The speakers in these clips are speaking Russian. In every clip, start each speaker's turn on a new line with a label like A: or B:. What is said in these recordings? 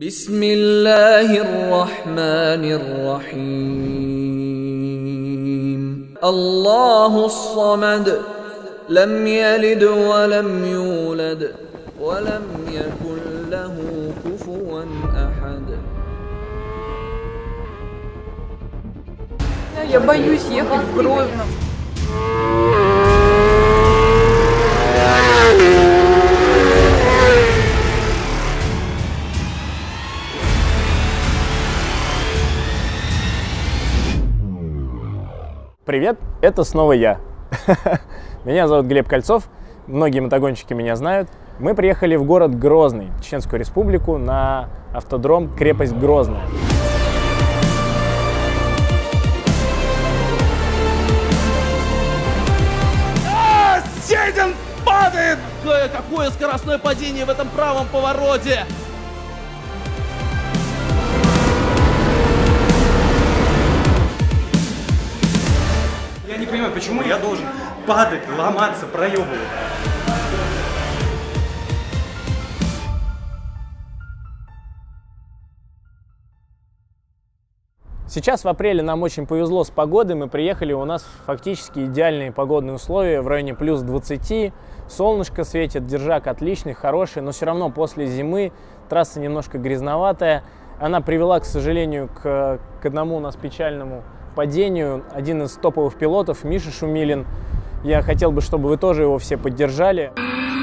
A: Бисмиллахир-рахманир-рахим. Аллахус-самад. Лам ялид ва лам юлад. Ва лам якун лаху куфуан ахад.
B: Я боюсь ехать в Грозно.
C: Привет, это снова я. Меня зовут Глеб Кольцов, многие мотогонщики меня знают. Мы приехали в город Грозный, Чеченскую Республику, на автодром «Крепость Грозная».
D: Сейден падает! Какое скоростное падение в этом правом повороте!
E: Я не понимаю, почему я должен падать, ломаться, проебывать.
C: Сейчас в апреле нам очень повезло с погодой, мы приехали, у нас фактически идеальные погодные условия, в районе плюс 20, солнышко светит, держак отличный, хороший, но все равно после зимы трасса немножко грязноватая. Она привела, к сожалению, к одному у нас печальному падению. Один из топовых пилотов, Миша Шумилин, я хотел бы, чтобы вы тоже его все поддержали.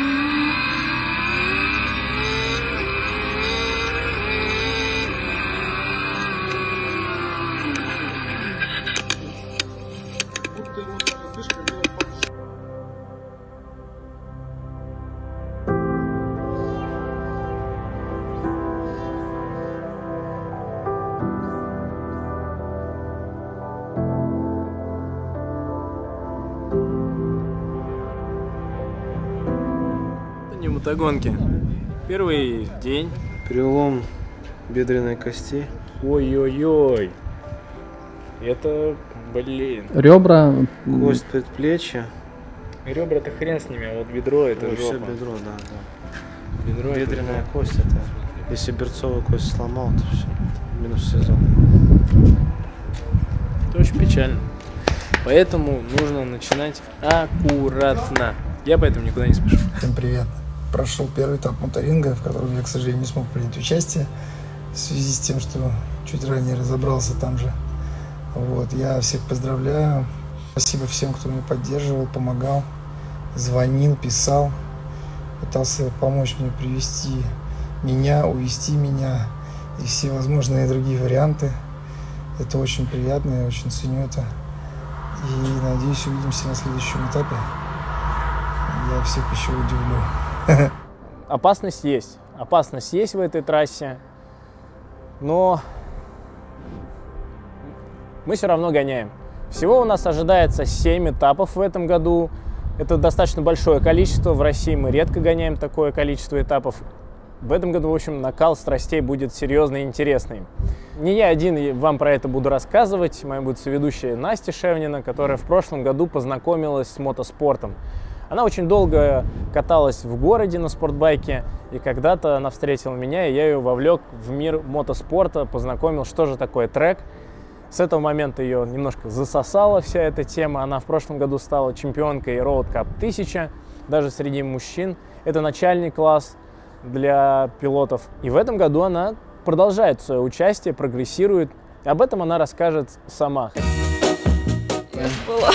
C: Мотогонки. Первый день.
F: Перелом бедренной кости.
C: Ой-ой-ой. Это, блин.
G: Ребра.
F: Кость предплечья.
C: Ребра-то хрен с ними, а вот бедро это жопа.
F: Все бедро, да.
C: Бедро
F: бедренная кость это. Если берцовую кость сломал, то все. Минус сезон.
C: Это очень печально. Поэтому нужно начинать аккуратно. Я поэтому никуда не спешу.
H: Всем привет. Прошел первый этап моторинга, в котором я, к сожалению, не смог принять участие в связи с тем, что чуть ранее разобрался там же. Вот, я всех поздравляю. Спасибо всем, кто меня поддерживал, помогал, звонил, писал, пытался помочь мне привести меня, увести меня и все возможные другие варианты. Это очень приятно, я очень ценю это. И надеюсь, увидимся на следующем этапе. Я всех еще удивлю.
C: Опасность есть в этой трассе, но мы все равно гоняем. Всего у нас ожидается 7 этапов в этом году. Это достаточно большое количество. В России мы редко гоняем такое количество этапов. В этом году, в общем, накал страстей будет серьезный и интересный. Не я один вам про это буду рассказывать. Моя будет соведущая Настя Шевнина, которая в прошлом году познакомилась с мотоспортом. Она очень долго каталась в городе на спортбайке, и когда-то она встретила меня, и я ее вовлек в мир мотоспорта, познакомил, что же такое трек. С этого момента ее немножко засосала вся эта тема. Она в прошлом году стала чемпионкой Road Cup 1000, даже среди мужчин. Это начальный класс для пилотов. И в этом году она продолжает свое участие, прогрессирует. Об этом она расскажет сама.
B: Я спала.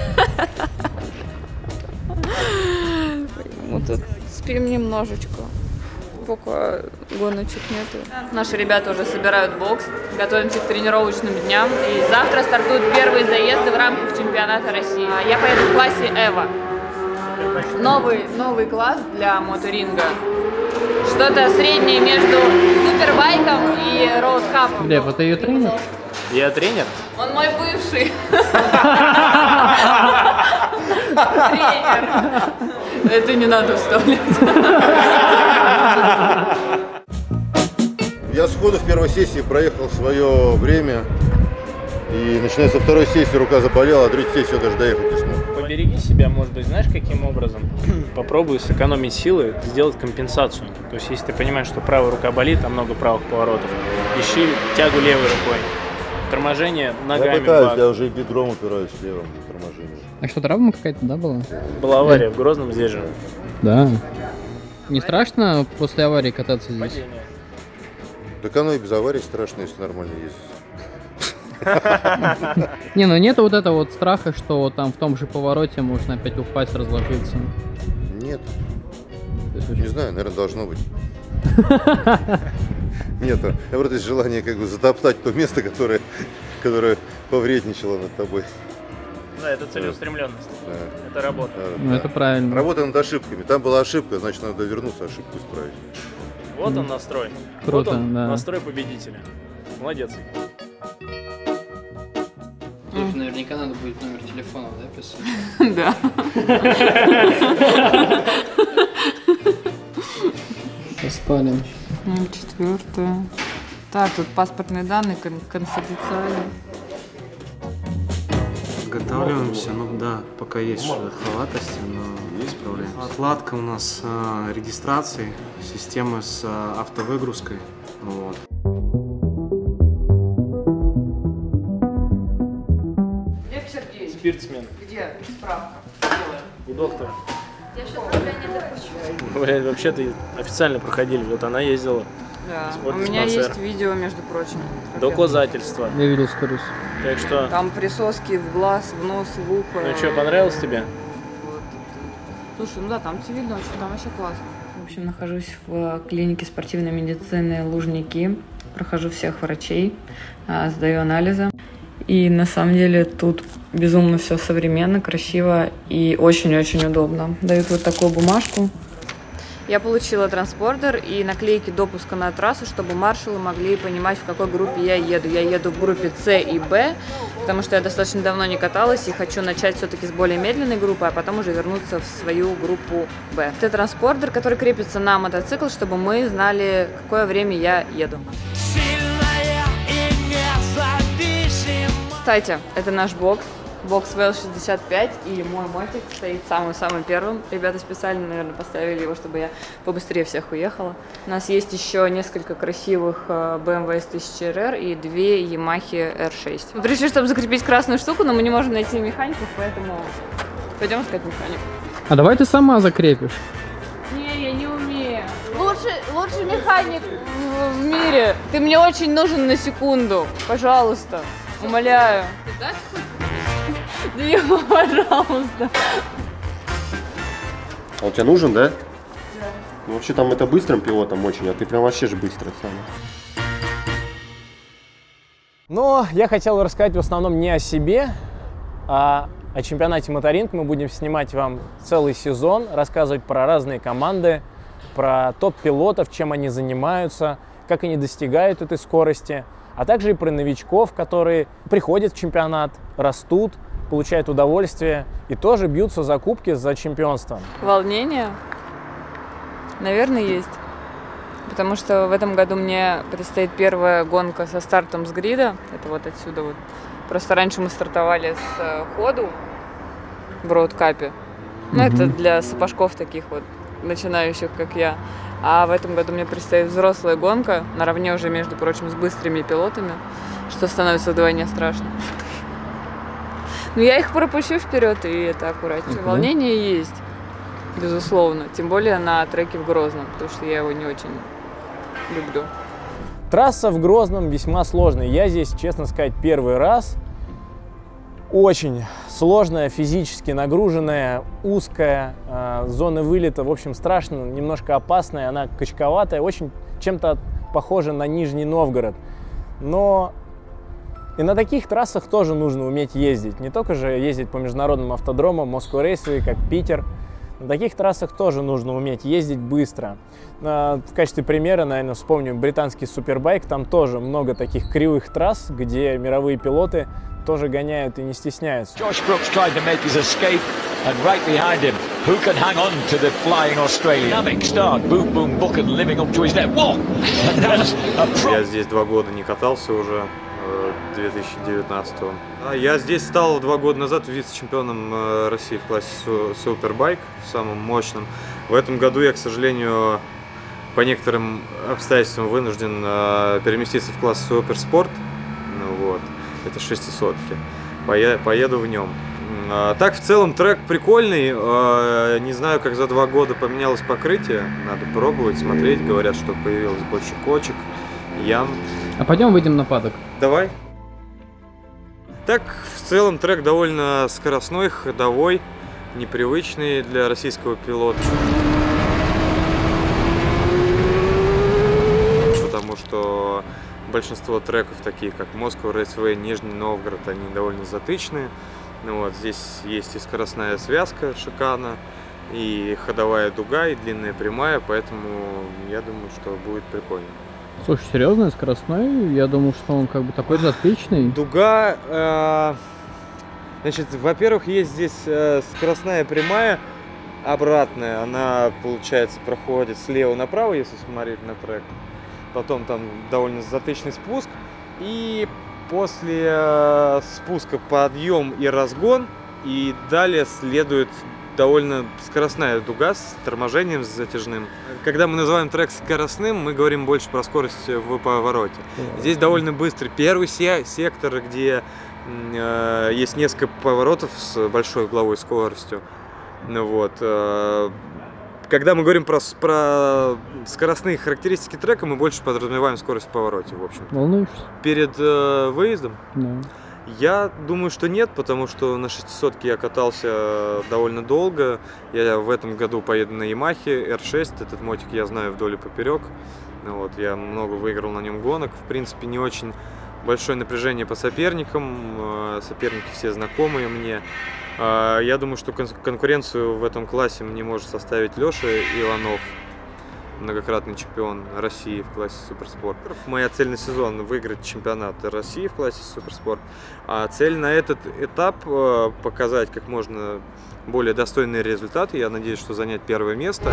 B: Мы тут спим немножечко, пока гоночек нету. Наши ребята уже собирают бокс, готовимся к тренировочным дням. И завтра стартуют первые заезды в рамках чемпионата России. Я поеду в классе Эва. Новый класс для моторинга. Что-то среднее между супербайком и роудкапом.
G: Глеб, это ее тренер?
C: Я тренер?
B: Он мой бывший. Тренер. Это не надо вставлять.
I: Я сходу в первой сессии проехал свое время. И начиная со второй сессии рука заболела, а третью сессию даже доехать не смог.
C: Побереги себя, может быть, знаешь, каким образом? Попробуй сэкономить силы, сделать компенсацию. То есть, если ты понимаешь, что правая рука болит, а много правых поворотов, ищи тягу левой рукой. Торможение ногами.
I: Я пытаюсь, я уже и бедром упираюсь левым торможением.
G: А что, травма какая-то, да, была?
C: Была авария в Грозном, здесь же.
G: Да. Не страшно после аварии кататься здесь?
C: Падение.
I: Так оно и без аварии страшно, если нормально ездить.
G: Не, ну нет вот этого вот страха, что вот там в том же повороте можно опять упасть, разложиться.
I: Нет. Не знаю, наверное, должно быть. Нет, наоборот, есть желание как бы затоптать то место, которое повредничало над тобой.
C: Да, это целеустремленность.
I: Да.
C: Это работа.
G: Ну это правильно.
I: Работа над ошибками. Там была ошибка, значит, надо вернуться, ошибку исправить.
C: Вот он настрой.
G: Круто,
C: вот он,
G: да.
C: настрой победителя. Молодец.
G: Слушай, наверняка надо будет номер телефона, да, писать?
B: Да.
G: Поспали.
B: 04. Так, тут паспортные данные конфиденциальные.
F: Подготавливаемся, ну да, пока есть халатости, но есть проблемы. Отладка у нас регистрации, системы с автовыгрузкой. Вот.
B: Лев Сергеевич,
C: Спиртсмен.
B: где справка?
C: У доктора. Блядь, вообще-то официально проходили, вот она ездила.
B: Да, у
C: Спортдиспансер.
B: меня есть видео, между прочим.
C: Доказательства.
G: Я видел сторис.
C: Так что,
B: Там присоски в глаз, в нос, в ухо.
C: ну что, понравилось тебе?
B: Слушай, ну да, там все видно очень, там вообще классно. В общем, нахожусь в клинике спортивной медицины Лужники. Прохожу всех врачей, сдаю анализы. И на самом деле тут безумно все современно, красиво и очень-очень удобно. Дают вот такую бумажку. Я получила транспордер и наклейки допуска на трассу, чтобы маршалы могли понимать, в какой группе я еду. Я еду в группе С и Б, потому что я достаточно давно не каталась и хочу начать все-таки с более медленной группы, а потом уже вернуться в свою группу Б. Это транспордер, который крепится на мотоцикл, чтобы мы знали, какое время я еду. Кстати, это наш бокс. Бокс VL65, и мой мотик стоит самым-самым первым. Ребята специально, наверное, поставили его, чтобы я побыстрее всех уехала. У нас есть еще несколько красивых BMW S1000RR и 2 Yamaha R6. Мы пришли, чтобы закрепить красную штуку, но мы не можем найти механиков, поэтому пойдем искать механик.
G: А давай ты сама закрепишь.
B: Не, я не умею. Лучший механик в мире. Ты мне очень нужен на секунду. Пожалуйста. Умоляю. Да, пожалуйста.
J: А он тебе нужен, да? Да. Ну вообще там это быстрым пилотом очень, а ты прям вообще же быстро сам.
C: Но я хотел рассказать в основном не о себе, а о чемпионате Моторинг. Мы будем снимать вам целый сезон, рассказывать про разные команды, про топ-пилотов, чем они занимаются, как они достигают этой скорости, а также и про новичков, которые приходят в чемпионат, растут, получают удовольствие и тоже бьются за кубки, за чемпионство.
B: Волнение? Наверное, есть. Потому что в этом году мне предстоит первая гонка со стартом с грида. Это вот отсюда вот. Просто раньше мы стартовали с ходу в роудкапе. Ну, это для сапожков таких вот, начинающих, как я. А в этом году мне предстоит взрослая гонка, наравне уже, между прочим, с быстрыми пилотами, что становится вдвойне страшно. Но я их пропущу вперед, и это аккуратнее. Волнение есть, безусловно. Тем более на треке в Грозном, потому что я его не очень люблю.
C: Трасса в Грозном весьма сложная. Я здесь, честно сказать, первый раз. Очень сложная, физически нагруженная, узкая, зона вылета, в общем, страшно, немножко опасная, она качковатая, очень чем-то похожа на Нижний Новгород. Но и на таких трассах тоже нужно уметь ездить. Не только же ездить по международным автодромам, Moscow Raceway, как Питер. На таких трассах тоже нужно уметь ездить быстро. В качестве примера, наверное, вспомню британский супербайк. Там тоже много таких кривых трасс, где мировые пилоты тоже гоняют и не стесняются.
F: Я здесь 2 года не катался уже.
K: 2019. Я здесь стал 2 года назад вице-чемпионом России в классе Супербайк, самым мощным. В этом году я, к сожалению, по некоторым обстоятельствам вынужден переместиться в класс Суперспорт. Ну, вот. Это 600-ки. Поеду в нем. Так, в целом, трек прикольный. Не знаю, как за 2 года поменялось покрытие. Надо пробовать, смотреть. Говорят, что появилось больше кочек, ям.
G: А пойдем выйдем на падок.
K: Давай. Так, в целом, трек довольно скоростной, ходовой, непривычный для российского пилота. Потому что большинство треков, таких как Москва, Рейсвей, Нижний Новгород, они довольно затычные. Ну вот, здесь есть и скоростная связка шикана, и ходовая дуга, и длинная прямая, поэтому я думаю, что будет прикольно.
G: Слушай, серьезно, скоростной? Я думал, что он как бы такой затычный.
K: Дуга, значит, во-первых, есть здесь скоростная прямая, обратная, она, получается, проходит слева направо, если смотреть на трек. Потом там довольно затычный спуск, и после спуска подъем и разгон, и далее следует довольно скоростная дуга с торможением, с затяжным. Когда мы называем трек скоростным, мы говорим больше про скорость в повороте. Здесь довольно быстрый первый сектор, где есть несколько поворотов с большой угловой скоростью. Вот. Когда мы говорим про скоростные характеристики трека, мы больше подразумеваем скорость в повороте, в общем.
G: Волнуешься?
K: Перед выездом?
G: Да.
K: Я думаю, что нет, потому что на 600-ке я катался довольно долго. Я в этом году поеду на Ямахе R6, этот мотик я знаю вдоль и поперек. Вот, я много выиграл на нем гонок. В принципе, не очень большое напряжение по соперникам. Соперники все знакомые мне. Я думаю, что конкуренцию в этом классе мне может составить Леша Иванов, многократный чемпион России в классе Суперспорт. Моя цель на сезон — выиграть чемпионат России в классе Суперспорт. А цель на этот этап — показать как можно более достойные результаты. Я надеюсь, что занять 1-е место.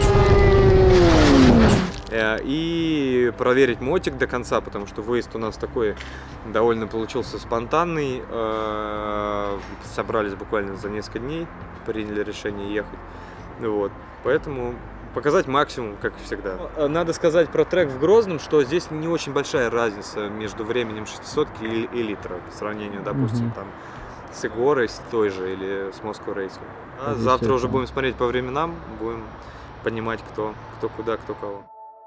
K: И проверить мотик до конца, потому что выезд у нас такой довольно получился спонтанный. Собрались буквально за несколько дней, приняли решение ехать. Вот. Поэтому показать максимум, как и всегда. Надо сказать про трек в Грозном, что здесь не очень большая разница между временем 600-ки и литра по сравнению, допустим, там, с Игорой, с той же, или с Москвой Рейсом. А завтра уже будем смотреть по временам, будем понимать, кто куда, кто кого.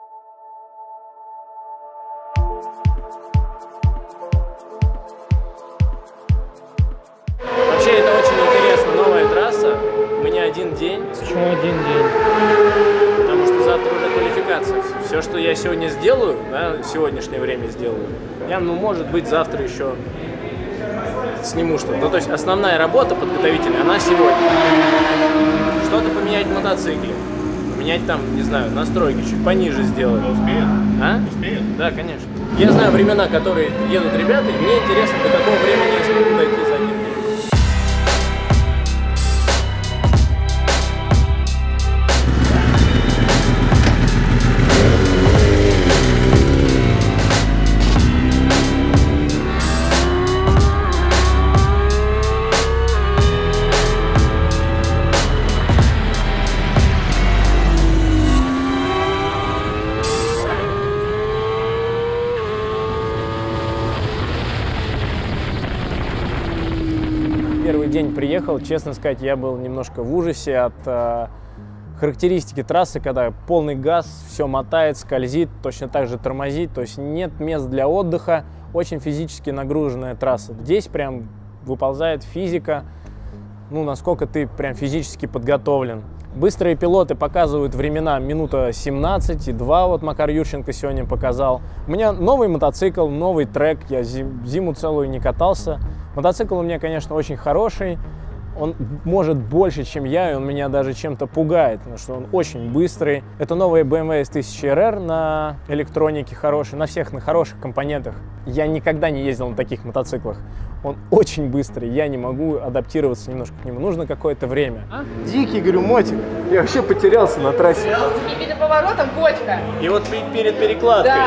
C: Вообще, это очень интересно, новая трасса. У меня 1 день.
G: Почему 1 день?
C: Потому что завтра уже квалификация. Все, что я сегодня сделаю, да, в сегодняшнее время сделаю, я, может быть, завтра еще сниму что-то. Ну, то есть основная работа подготовительная, она сегодня. Что-то поменять в мотоцикле. Поменять там, не знаю, настройки чуть пониже сделать.
E: Успеет?
C: А?
E: Успеет?
C: Да, конечно. Я знаю времена, которые едут ребята, и мне интересно, до какого времени я смогу дойти за ними. Первый день приехал, честно сказать, я был немножко в ужасе от характеристики трассы, когда полный газ, все мотает, скользит, точно так же тормозит, то есть нет мест для отдыха, очень физически нагруженная трасса. Здесь прям выползает физика, ну, насколько ты прям физически подготовлен. Быстрые пилоты показывают времена минута 17 и 2, вот Макар Юрченко сегодня показал. У меня новый мотоцикл, новый трек, я зиму целую не катался. Мотоцикл у меня, конечно, очень хороший, он может больше, чем я, и он меня даже чем-то пугает, потому что он очень быстрый. Это новая BMW S1000RR на электронике хорошей, на всех на хороших компонентах. Я никогда не ездил на таких мотоциклах. Он очень быстрый, я не могу адаптироваться немножко к нему, нужно какое-то время. Дикий, говорю, мотик, я вообще потерялся на трассе.
B: И перед поворотом кочка.
C: И вот перед перекладкой.
B: Да.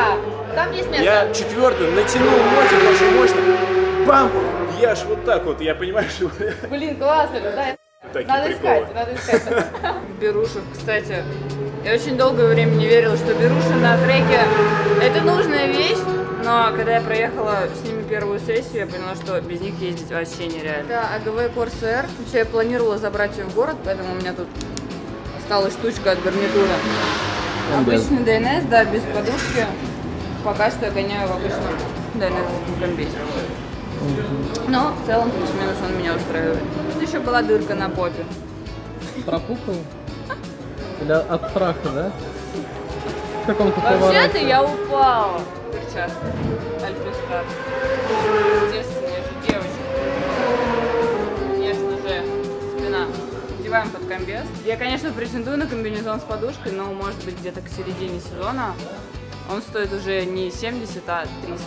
B: Там есть место.
C: Я четвертую натянул мотик очень мощно. Бам! Я аж вот так вот, я понимаю, что...
B: Блин, классно, да. Надо искать, надо искать. Берушев, кстати. Я очень долгое время не верила, что беруши на треке это нужная вещь, но когда я проехала с ними первую сессию, я поняла, что без них ездить вообще нереально. Да, АГВ Corsair. Вообще я планировала забрать ее в город, поэтому у меня тут осталась штучка от гарнитура. Обычный DNS, да, без подушки. Пока что я гоняю в обычном DNS комбезе. Но в целом плюс-минус он меня устраивает. Тут еще была дырка на попе.
G: Пропукал? Или от страха, да? В каком-то повороте.
B: Вообще-то я упала в перчатке. Альпистар. Естественно, я же девочка. Конечно же, спина. Одеваем под комбез. Я, конечно, претендую на комбинезон с подушкой, но может быть где-то к середине сезона он стоит уже не 70, а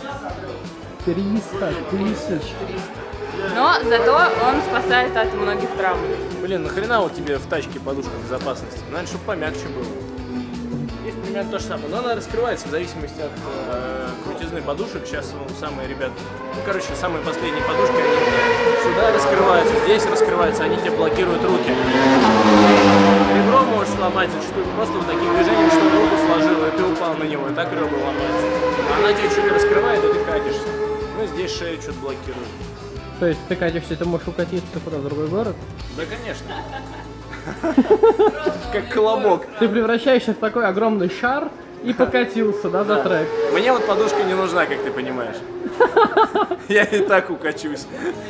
B: 300. 300. Но зато он спасает от многих травм.
C: Блин, нахрена вот тебе в тачке подушка безопасности? Надо, чтобы помягче было. Здесь примерно то же самое, но она раскрывается в зависимости от крутизны подушек. Сейчас самые ребята, самые последние подушки, они сюда раскрываются, здесь раскрываются, они тебе блокируют руки. Ребро можешь сломать, что просто вот таким движением, что руку сложил, и ты упал на него, и так ребро ломается. Она тебе чуть раскрывает, и ты катишься. Ну, здесь шею что-то блокирует.
G: То есть ты катишься, ты можешь укатиться куда, в другой город?
C: Да, конечно. Как колобок.
G: Ты превращаешься в такой огромный шар и покатился, да, за трек.
C: Мне вот подушка не нужна, как ты понимаешь. Я и так укачусь.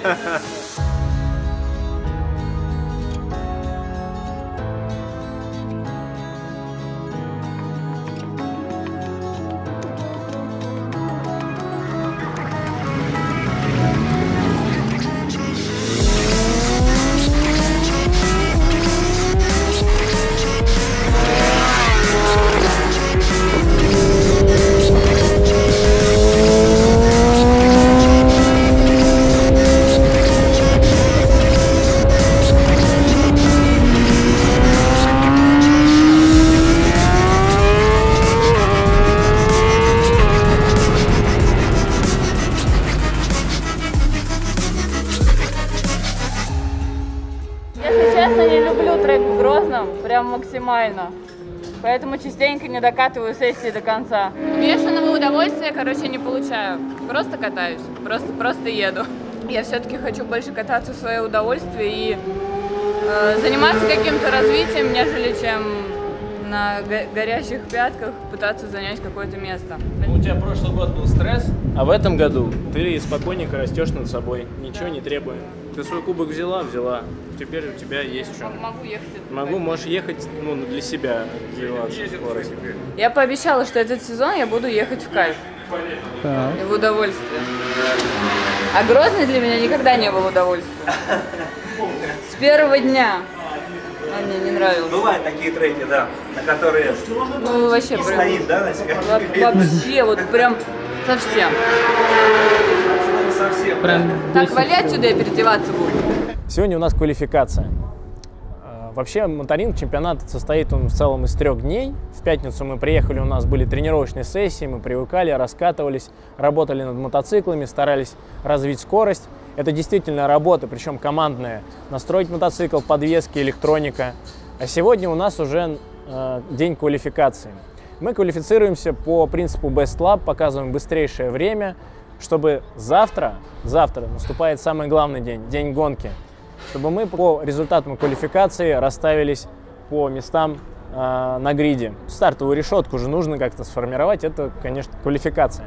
B: Прям максимально. Поэтому частенько не докатываю сессии до конца. Бешеного удовольствия, короче, не получаю. Просто катаюсь, просто еду. Я все-таки хочу больше кататься в свое удовольствие и заниматься каким-то развитием, нежели чем на горящих пятках пытаться занять какое-то место.
C: У тебя прошлый год был стресс, а в этом году ты спокойненько растешь над собой, ничего не требуя. Ты свой кубок взяла, теперь у тебя есть что.
B: Могу ехать.
C: Можешь ехать, для себя развиваться скорость.
B: Я пообещала, что этот сезон я буду ехать в кайф. И в удовольствие. А Грозный для меня никогда не был удовольствием. С первого дня. Он мне не нравился.
E: Бывают такие треки, да, на которые
B: вообще
E: не стоит, да, на себя?
B: Вообще, вот прям совсем. Так, вали отсюда и переодеваться буду.
C: Сегодня у нас квалификация. Вообще моторинг, чемпионат состоит он в целом из 3 дней. В пятницу мы приехали, у нас были тренировочные сессии, мы привыкали, раскатывались, работали над мотоциклами, старались развить скорость. Это действительно работа, причем командная. Настроить мотоцикл, подвески, электроника. А сегодня у нас уже день квалификации. Мы квалифицируемся по принципу Best Lap, показываем быстрейшее время, чтобы завтра наступает самый главный день, день гонки, чтобы мы по результатам квалификации расставились по местам на гриде. Стартовую решетку же нужно как-то сформировать, это, конечно, квалификация.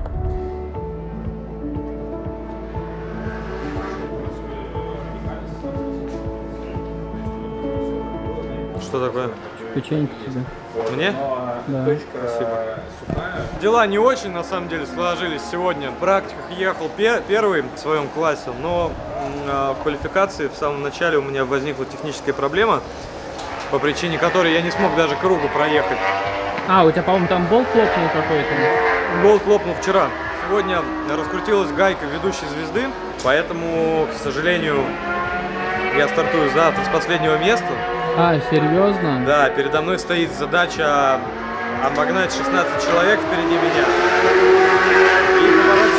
K: Что такое?
G: Печеньки тебе.
K: Мне?
G: Да.
K: Спасибо. Дела не очень, на самом деле, сложились сегодня. В практиках ехал первый в своем классе, но в квалификации в самом начале у меня возникла техническая проблема, по причине которой я не смог даже кругу проехать.
G: У тебя, по-моему, там болт лопнул какой-то?
K: Болт лопнул вчера. Сегодня раскрутилась гайка ведущей звезды, поэтому, к сожалению, я стартую завтра с последнего места.
G: Серьезно?
K: Да, передо мной стоит задача обогнать 16 человек впереди меня.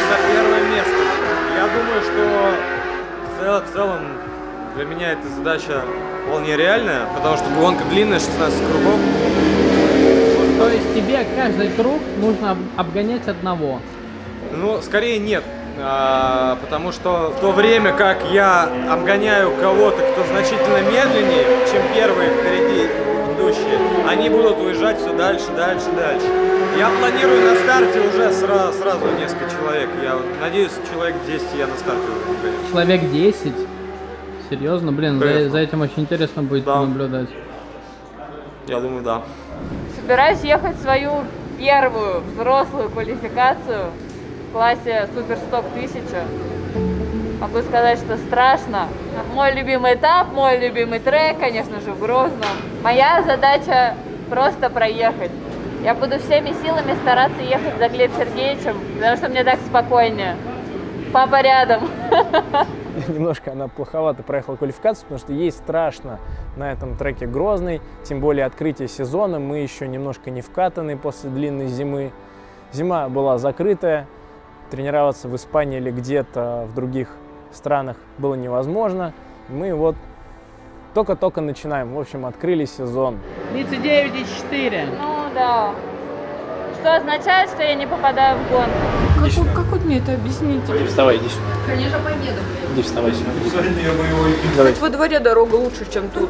K: за первое место. Я думаю, что в целом для меня эта задача вполне реальная, потому что гонка длинная, 16 кругов.
G: То есть тебе каждый круг нужно обгонять одного?
K: Ну, скорее нет. Потому что в то время, как я обгоняю кого-то, кто значительно медленнее, чем первые впереди идущие, они будут уезжать все дальше, дальше, дальше. Я планирую на старте уже сразу несколько человек. Я надеюсь, человек 10 я на старте уже угоню.
G: Человек 10? Серьезно? Блин, за этим очень интересно будет наблюдать.
K: Я думаю, да.
B: Собираюсь ехать в свою первую взрослую квалификацию в классе Суперсток 1000. Могу сказать, что страшно. Мой любимый этап, мой любимый трек, конечно же, в Грозном. Моя задача просто проехать. Я буду всеми силами стараться ехать за Глебом Сергеевичем, потому что мне так спокойнее. Папа рядом.
C: Немножко она плоховато проехала квалификацию, потому что ей страшно на этом треке Грозный, тем более открытие сезона, мы еще немножко не вкатаны после длинной зимы. Зима была закрытая, тренироваться в Испании или где-то в других странах было невозможно. Мы вот только-только начинаем, в общем, открыли сезон.
G: 39,4.
B: Ну да. Что означает, что я не попадаю в гонку? Как вот мне это объяснить?
C: Иди вставай, иди сюда.
B: Конечно, победа.
C: Иди вставай сюда.
B: Хоть во дворе дорога лучше, чем тут.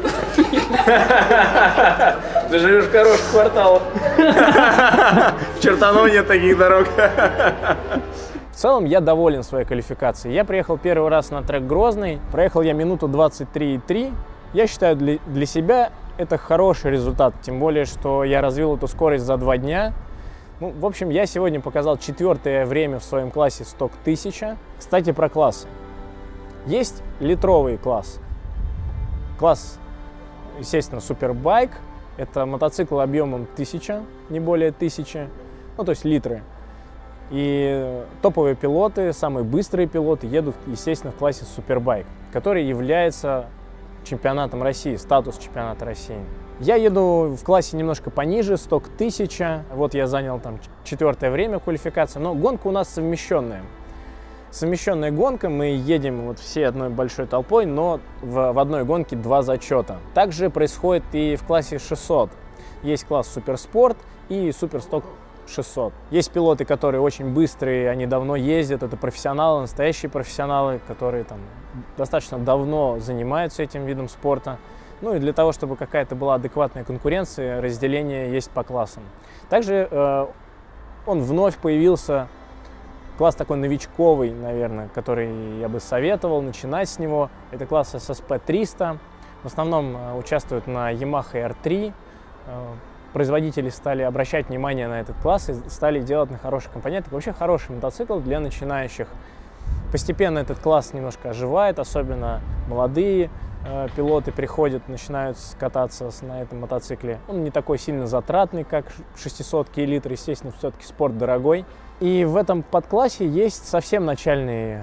C: Ты живешь в хороших кварталах. В Чертаново нет таких дорог. В целом я доволен своей квалификацией. Я приехал первый раз на трек Грозный. Проехал я минуту 23,3. Я считаю, для себя это хороший результат. Тем более, что я развил эту скорость за 2 дня. Ну, в общем, я сегодня показал 4-е время в своем классе Сток 1000. Кстати, про классы. Есть литровый класс. Класс, естественно, Супербайк. Это мотоцикл объемом 1000, не более 1000. Ну, то есть литры. И топовые пилоты, самые быстрые пилоты едут, естественно, в классе Супербайк, который является чемпионатом России, статус чемпионата России. Я еду в классе немножко пониже, Сток 1000. Вот я занял там 4-е время квалификации, но гонка у нас совмещенная. Совмещенная гонка, мы едем вот все одной большой толпой, но в одной гонке 2 зачета. Также происходит и в классе 600. Есть класс Суперспорт и Суперсток 600. Есть пилоты, которые очень быстрые, они давно ездят, это профессионалы, настоящие профессионалы, которые там достаточно давно занимаются этим видом спорта. Ну и для того, чтобы какая-то была адекватная конкуренция, разделение есть по классам. Также он вновь появился, класс такой новичковый, наверное, который я бы советовал начинать с него. Это класс SSP 300. В основном участвуют на Yamaha R3. Производители стали обращать внимание на этот класс и стали делать на хороших компонентах. Вообще хороший мотоцикл для начинающих. Постепенно этот класс немножко оживает, особенно молодые пилоты приходят, начинают кататься на этом мотоцикле. Он не такой сильно затратный, как 600 литр, естественно, все-таки спорт дорогой. И в этом подклассе есть совсем начальный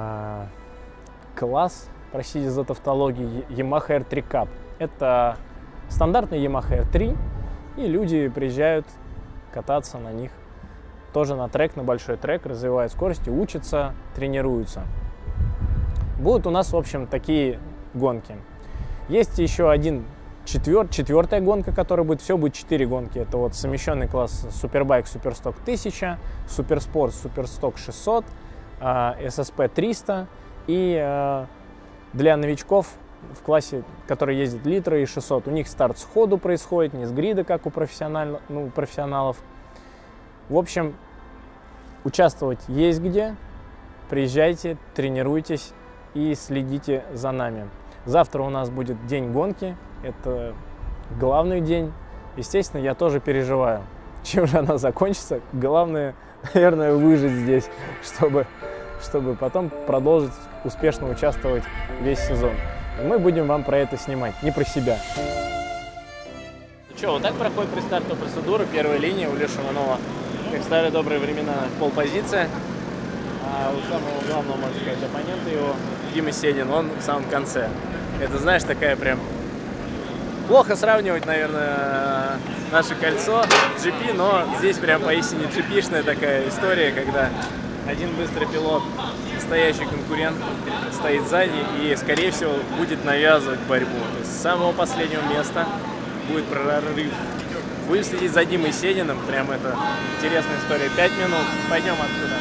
C: класс, простите за тавтологию, Yamaha R3 Cup. Это стандартный Yamaha R3, и люди приезжают кататься на них тоже на трек, на большой трек, развивают скорость, учатся, тренируются. Будут у нас, в общем, такие гонки. Есть еще четвертая гонка, которая будет, все будет 4 гонки. Это вот совмещенный класс Супербайк, Суперсток 1000, Суперспорт, Суперсток 600, SSP 300 и для новичков в классе, который ездит литры и 600. У них старт сходу происходит, не с грида, как у профессионалов. В общем, участвовать есть где. Приезжайте, тренируйтесь и следите за нами. Завтра у нас будет день гонки. Это главный день. Естественно, я тоже переживаю, чем же она закончится. Главное, наверное, выжить здесь, чтобы потом продолжить успешно участвовать весь сезон. И мы будем вам про это снимать, не про себя. Ну что, вот так проходит предстартовая процедура. Первая линия у Леши Иванова, как в старые добрые времена, полпозиция. А у самого главного, можно сказать, оппонента его, Дима Седин, он в самом конце. Это, знаешь, такая прям... Плохо сравнивать, наверное, наше кольцо с GP, но здесь прям поистине GP-шная такая история, когда один быстрый пилот, настоящий конкурент, стоит сзади и, скорее всего, будет навязывать борьбу. То есть с самого последнего места будет прорыв. Будем следить за Димой Сединым, прям это интересная история. 5 минут, пойдем отсюда.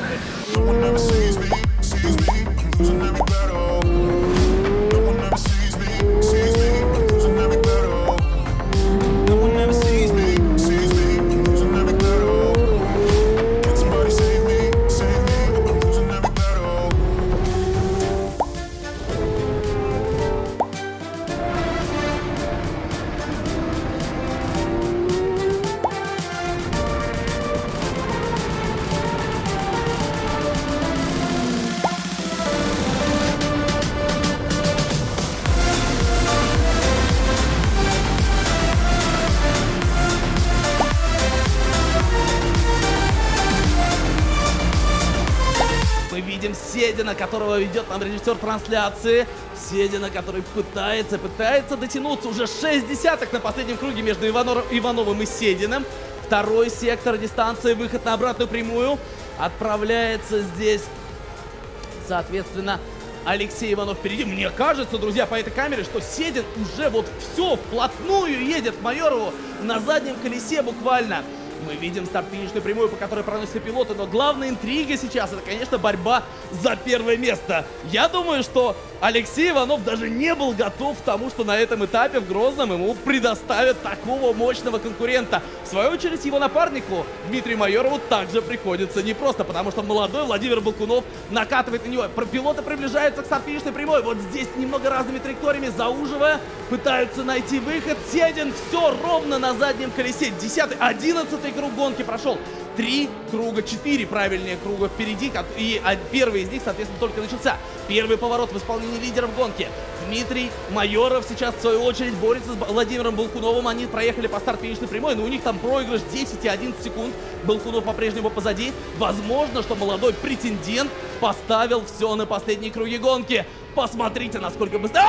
D: Видим Седина, которого ведет нам режиссер трансляции. Седина, который пытается дотянуться. Уже 0,6 на последнем круге между Ивановым и Сединым. Второй сектор дистанции, выход на обратную прямую. Отправляется здесь, соответственно, Алексей Иванов впереди. Мне кажется, друзья, по этой камере, что Седин уже вот все, вплотную едет к Майорову на заднем колесе буквально. Мы видим старт-финишную прямую, по которой проносятся пилоты, но главная интрига сейчас — это, конечно, борьба за первое место. Я думаю, что Алексей Иванов даже не был готов к тому, что на этом этапе в Грозном ему предоставят такого мощного конкурента. В свою очередь, его напарнику Дмитрию Майорову также приходится непросто, потому что молодой Владимир Балкунов накатывает на него. Пилоты приближаются к старт-финишной прямой. Вот здесь немного разными траекториями, зауживая, пытаются найти выход. Седин все ровно на заднем колесе. 10-й, 11-й круг гонки прошел. 3 круга, 4 правильные круга впереди, и первый из них, соответственно, только начался. Первый поворот в исполнении лидеров гонки. Дмитрий Майоров сейчас, в свою очередь, борется с Владимиром Балкуновым. Они проехали по старт-финишной прямой, но у них там проигрыш 10 и 11 секунд. Балкунов по-прежнему позади. Возможно, что молодой претендент поставил все на последние круги гонки. Посмотрите, насколько быстро...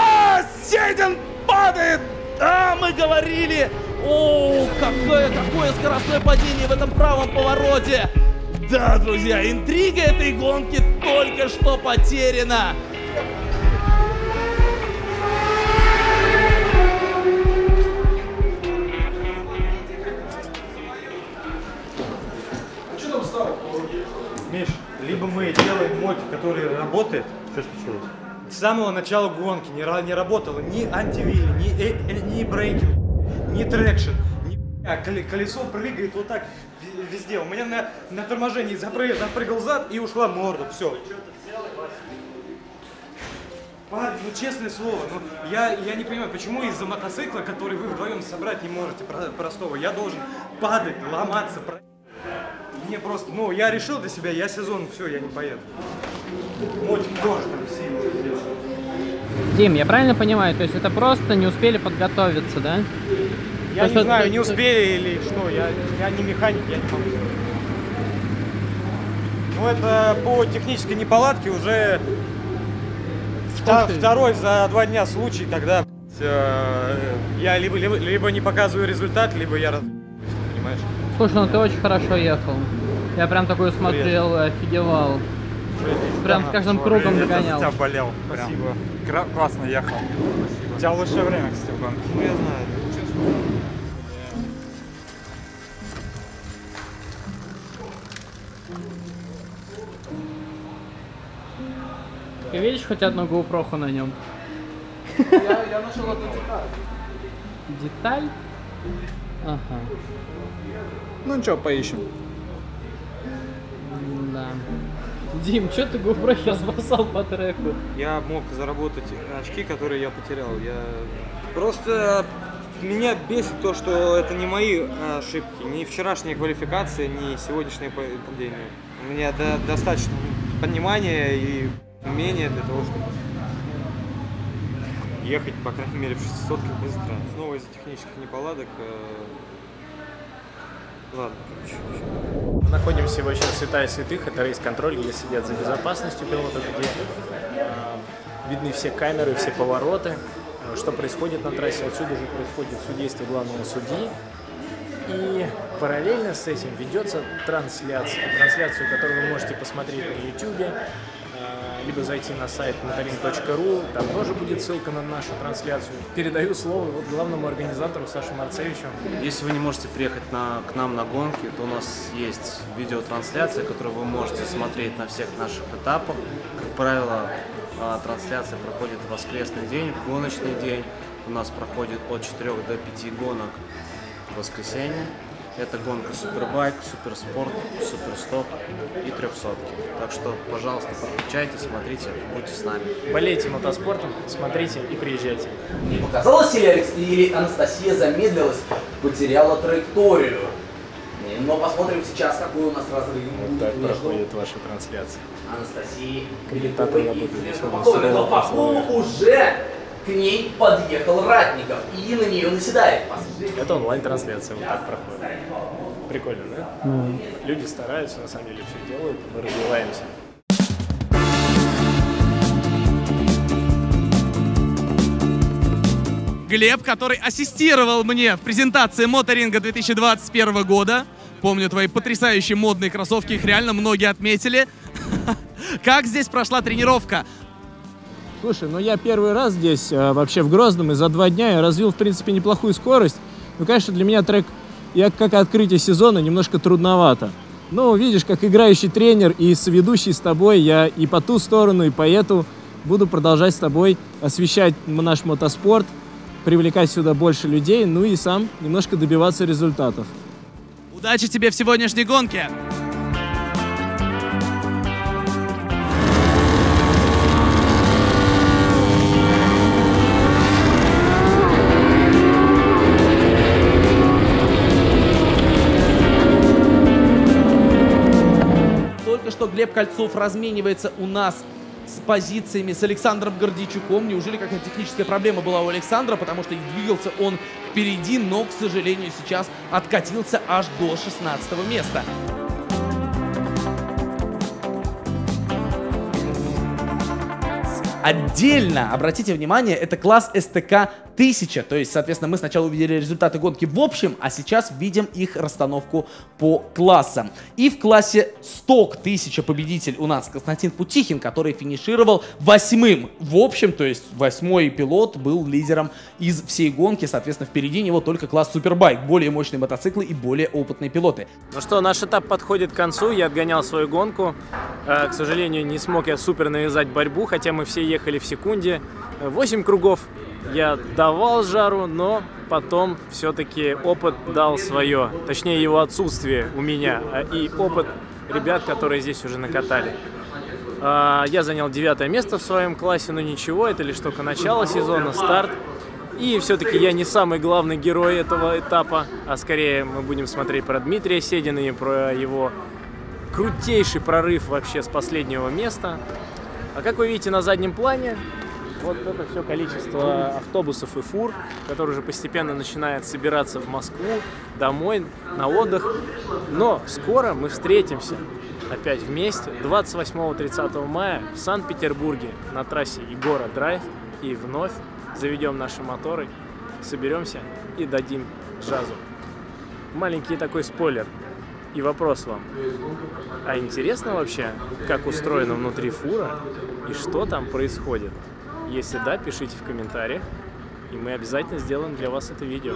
D: Седин падает! Мы говорили... О, какое скоростное падение в этом правом повороте! Да, друзья, интрига этой гонки только что потеряна!
E: Что там стало? Миш, либо мы делаем мод, который работает. Что случилось? С самого начала гонки не работало ни антивилли, ни брейкинг, ни трекшн, колесо прыгает вот так везде. У меня на торможении запрыгал зад и ушла морда. Все. Парень, ну честное слово, я не понимаю, почему из-за мотоцикла, который вы вдвоем собрать не можете простого, я должен падать, ломаться. Мне просто, я решил для себя, я сезон, все, я не поеду. Мотик тоже там сильно.
G: Дим, я правильно понимаю, то есть это просто не успели подготовиться, да?
E: Я не знаю, не успели или что, я не механик, я не могу. Ну это по технической неполадке уже второй за 2 дня случай, когда я либо не показываю результат, либо я понимаешь?
G: Слушай, ну ты очень хорошо ехал. Я прям такой смотрел, офигевал. Прям с каждым кругом догонял.
L: Я болел. Спасибо. Классно ехал. Спасибо. У тебя лучшее время, кстати, в гонке.
K: Ну я знаю.
G: Ты видишь хоть одну GoPro на нем?
D: Я нашел одну деталь.
G: Деталь? Ага.
L: Ну ничего, поищем.
G: Да. Дим, что ты GoPro разбросал по треку?
K: Я мог заработать очки, которые я потерял. Просто меня бесит то, что это не мои ошибки, ни вчерашняя квалификация, ни сегодняшнее падение. У меня достаточно понимания и умения для того, чтобы ехать, по крайней мере, в 600-ке быстро. Снова из-за технических неполадок. Ладно,
C: Мы находимся в очень святая святых, это рейс-контроль, где следят за безопасностью пилотов, где видны все камеры, все повороты, что происходит на трассе. Отсюда же происходит судейство главного судьи. И параллельно с этим ведется трансляцию, которую вы можете посмотреть на YouTube, либо зайти на сайт motoring.ru, там тоже будет ссылка на нашу трансляцию. Передаю слово вот главному организатору Саше Марцевичу.
F: Если вы не можете приехать к нам на гонки, то у нас есть видеотрансляция, которую вы можете смотреть на всех наших этапах. Как правило, трансляция проходит в воскресный день, в гоночный день. У нас проходит от 4 до 5 гонок в воскресенье. Это гонка Супербайк, Суперспорт, Суперстоп и 300-ки. Так что, пожалуйста, подключайтесь, смотрите, будьте с нами.
C: Болейте мотоспортом, смотрите и приезжайте.
D: Показалось или Анастасия замедлилась, потеряла траекторию? Но посмотрим сейчас, какой у нас разрыв.
C: Вот так проходит ваша трансляция.
D: Анастасии
C: Комментаторы работают весьма
D: но по уже к ней подъехал Ратников и на нее наседает.
C: Это онлайн-трансляция, вот так проходит. Прикольно, да? Люди стараются, на самом деле все делают, мы развиваемся.
D: Глеб, который ассистировал мне в презентации Моторинга 2021 года. Помню твои потрясающие модные кроссовки, их реально многие отметили. Как здесь прошла тренировка?
C: Слушай, ну я первый раз здесь, вообще в Грозном, и за 2 дня я развил, в принципе, неплохую скорость. Ну, конечно, для меня трек, как открытие сезона, немножко трудновато. Но видишь, как играющий тренер и соведущий с тобой, я и по ту сторону, и по эту буду продолжать с тобой освещать наш мотоспорт, привлекать сюда больше людей, ну и сам немножко добиваться результатов.
D: Удачи тебе в сегодняшней гонке! Только что Глеб Кольцов разменивается у нас с позициями с Александром Гордейчуком. Неужели какая-то техническая проблема была у Александра, потому что двигался он впереди, но, к сожалению, сейчас откатился аж до 16-го места. Отдельно, обратите внимание, это класс СТК 1000, то есть, соответственно, мы сначала увидели результаты гонки в общем, а сейчас видим их расстановку по классам. И в классе Сток 1000 победитель у нас Константин Путихин, который финишировал 8-м в общем, то есть 8-й пилот был лидером из всей гонки, соответственно, впереди него только класс Супербайк, более мощные мотоциклы и более опытные пилоты.
C: Ну что, наш этап подходит к концу, я отгонял свою гонку, к сожалению, не смог я супер навязать борьбу, хотя мы все ехали в секунде. 8 кругов я давал жару, но потом все-таки опыт дал свое. Точнее, его отсутствие у меня и опыт ребят, которые здесь уже накатали. Я занял 9-е место в своем классе, но ничего, это лишь только начало сезона, старт. И все-таки я не самый главный герой этого этапа, а скорее мы будем смотреть про Дмитрия Седина и про его крутейший прорыв вообще с последнего места. А как вы видите на заднем плане, вот это все количество автобусов и фур, которые уже постепенно начинают собираться в Москву, домой, на отдых. Но скоро мы встретимся опять вместе 28-30 мая в Санкт-Петербурге на трассе Егора Драйв и вновь заведем наши моторы, соберемся и дадим джазу. Маленький такой спойлер. И вопрос вам, а интересно вообще, как устроена внутри фура и что там происходит? Если да, пишите в комментариях, и мы обязательно сделаем для вас это видео.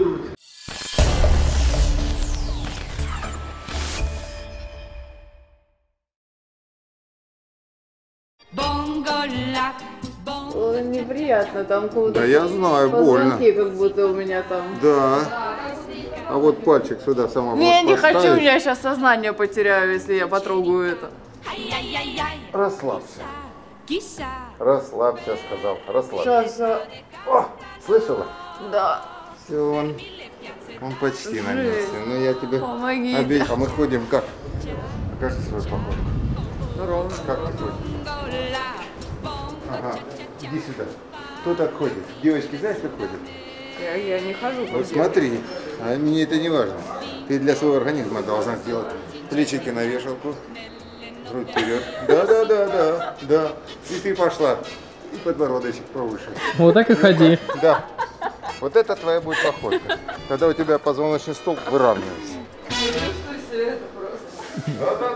B: Неприятно, там
I: Да я знаю, больно.
B: как будто у меня там.
I: Да. А вот пальчик сюда сама
B: Ну, я не хочу, у меня сейчас сознание потеряю, если я потрогаю это.
I: Расслабься. Расслабься, сказал. Расслабься.
B: Сейчас.
I: О, слышала?
B: Да.
I: Все, он почти на месте. Ну я тебе
B: Помогите.
I: обещал. А мы ходим как? Покажи свою походку.
B: Ровно.
I: Как ты ходишь? Ага, иди сюда. Кто так ходит? Девочки, знаешь, как ходят?
B: Я не хожу.
I: Вот смотри, а мне это не важно. Ты для своего организма должна сделать плечики на вешалку, грудь вперед. Да. И ты пошла. И подбородочек повыше.
G: Вот так и ходи.
I: Да. Вот это твоя будет походка. Когда у тебя позвоночный столб выравнивается.
B: Не чувствую себя это просто.